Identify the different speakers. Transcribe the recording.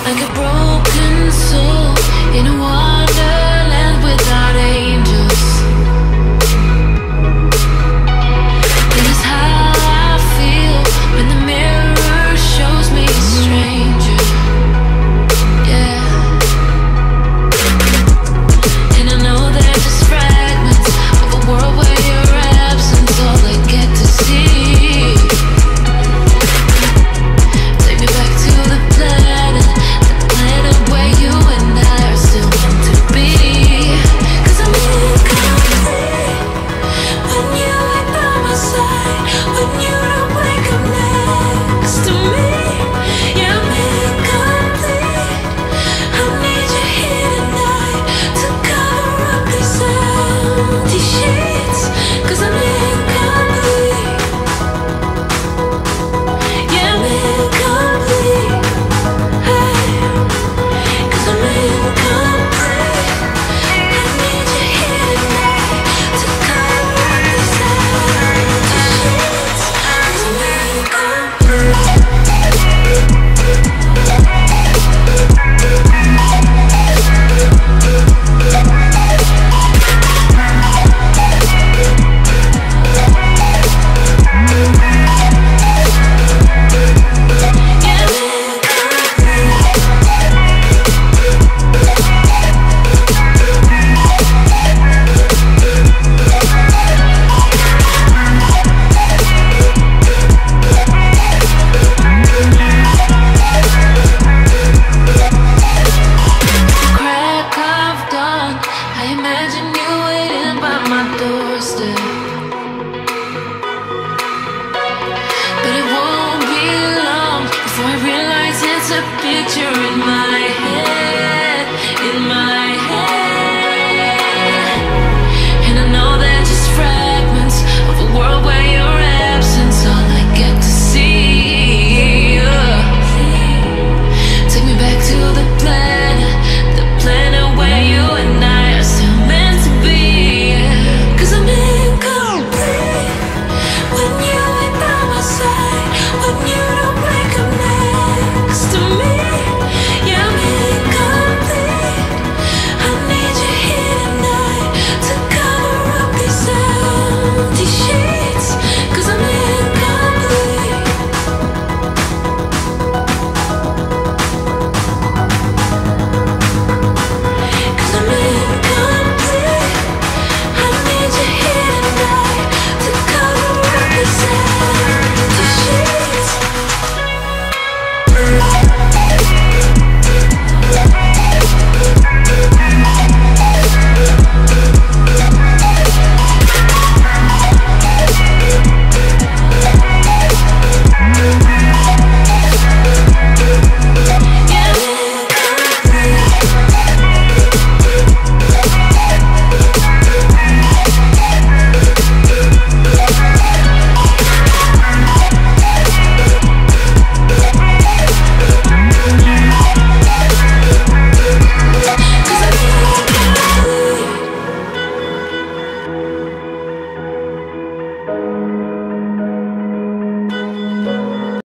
Speaker 1: like a broken soul in a wonderland without angels. That is how I feel when the mirror shows me a stranger. Yeah. And I know they're just fragments of a world where your absence all I get to see. Take me back to the planet where you and I are still meant to be. 'Cause I'm incomplete when you ain't by my side, when you don't wake up next to me. Yeah, I'm incomplete. I need you here tonight to cover up these empty sheets. 'Cause I'm incomplete. Yeah, I'm incomplete. Hey. 'Cause I'm incomplete. I need you here tonight to cover up these empty sheets. 'Cause I'm incomplete. Crack of dawn, I imagine you waiting by my doorstep. But it won't be long before I realize it's a picture in my head.